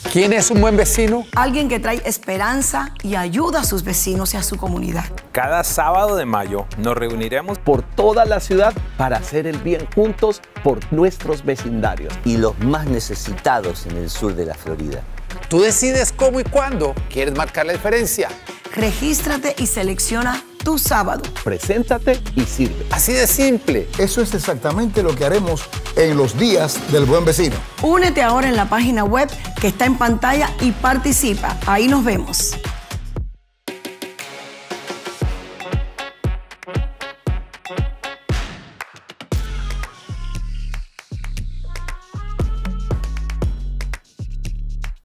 ¿Quién es un buen vecino? Alguien que trae esperanza y ayuda a sus vecinos y a su comunidad. Cada sábado de mayo nos reuniremos por toda la ciudad para hacer el bien juntos por nuestros vecindarios y los más necesitados en el sur de la Florida. Tú decides cómo y cuándo quieres marcar la diferencia. Regístrate y selecciona tu sábado. Preséntate y sirve. Así de simple. Eso es exactamente lo que haremos en los días del Buen Vecino. Únete ahora en la página web que está en pantalla y participa. Ahí nos vemos.